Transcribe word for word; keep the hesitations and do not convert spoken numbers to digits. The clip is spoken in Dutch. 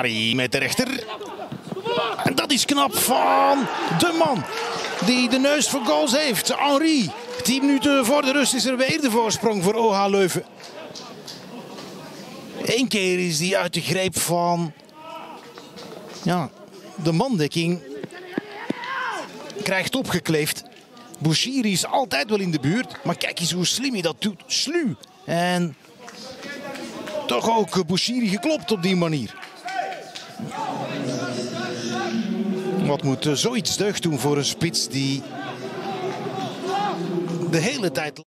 Ari met de rechter. En dat is knap van de man die de neus voor goals heeft. Henri. Tien minuten voor de rust is er weer de voorsprong voor O H Leuven. Eén keer is die uit de greep van ja, de mandekking. Krijgt opgekleefd. Bouchiri is altijd wel in de buurt. Maar kijk eens hoe slim hij dat doet. Sluw. En toch ook Bouchiri geklopt op die manier. Wat moet zoiets deugd doen voor een spits die de hele tijd...